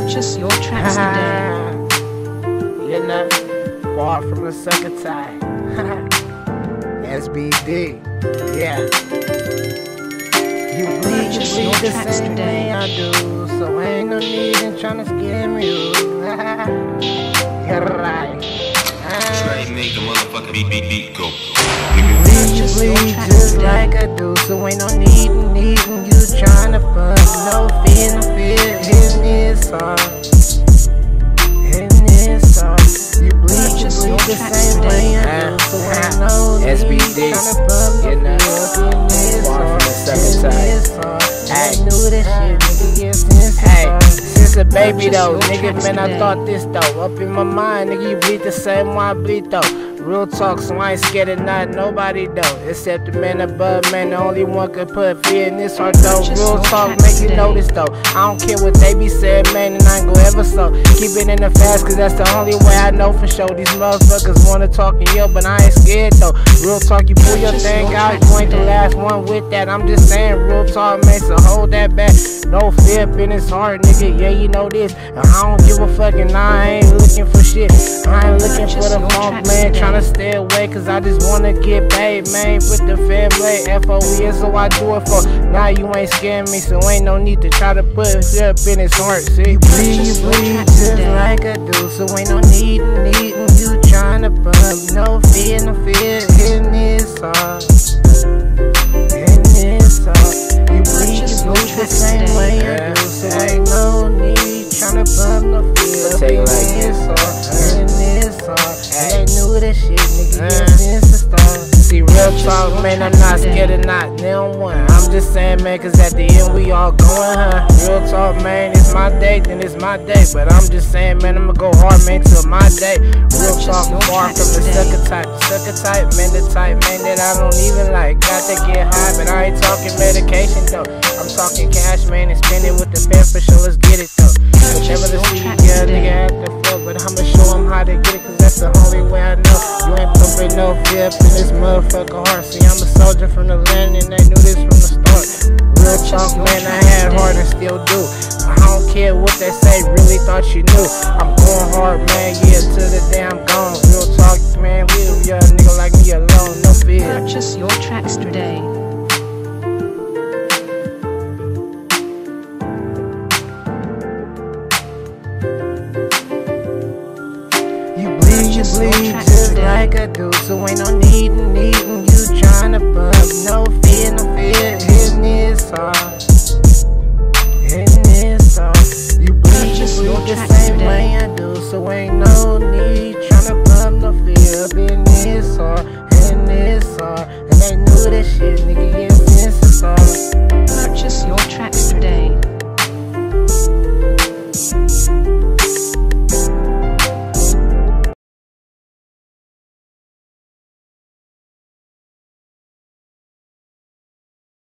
Purchase your tracks today. You're not far from the second time. SBD, yeah. You bleed the same way I do, so ain't no need in tryna scam you. You're right. Trey make the motherfucking beat go. You bleed just like I do, so ain't no need in you tryna fuck. No fear, hitting this hard. You bleed the same way I do, so ain't no need SBD, tryna fuck. you're not far from the second time. I knew this shit, nigga, yes, since a baby though, nigga, man, I thought this though. Up in my mind, nigga, you bleed the same way I bleed though. Real talk, so I ain't scared of not nobody though, except the man above, man, the only one could put fear in this heart though. Real talk, make you notice though. I don't care what they be saying, man, and I ain't gon' ever so. Keep it in the fast, cause that's the only way I know for sure. These motherfuckers wanna talk in yo, but I ain't scared though. Real talk, you pull your thing out, you ain't the last one with that. I'm just saying, real talk, man, so hold that back. No fear in his heart, nigga, yeah, you know this. And I don't give a fuck, and I ain't looking for shit. I ain't looking for the funk, man, tryna stay away, cause I just wanna get paid, man, with the family. FOE, so I do it for. Now you ain't scaring me, so ain't no need to try to put it up in his heart, see. You bleed just like I do, so ain't no need in you tryna fuck. No fear, hitting this hard. You bleed the same way I do, so ain't no need tryna bump no feel. Take it like this. They knew this shit, nigga, since the start. See, real talk, man, I'm not scared of not them one. I'm just saying, man, cause at the end we all going, huh? Real talk, man, it's my day, then it's my day. But I'm just saying, man, I'ma go hard, man, till my day. Real talk, far from the sucker type, man, the type, man, that I don't even like. Got to get high, but I ain't talking medication, though. I'm talking cash, man, and spend it with the fam for sure, let's get it, though. Never to see, yeah, nigga, have to fuck, but I'ma show him how to get it, cause that's the only way I know. You ain't pumping no fear up in this motherfucker heart. See, I'm a soldier from the land, and they knew this from the start. Real talk, man, I had heart and still do. I don't care what they say, really thought you knew. I'm going hard, man, yeah, till the day I'm gone. Real talk, man, leave your nigga like me alone, no fear. Purchase your tracks today. You bleed just like I do, so ain't no need in you tryna bump. No fear, hitting this hard. You bleed the same way I do, so ain't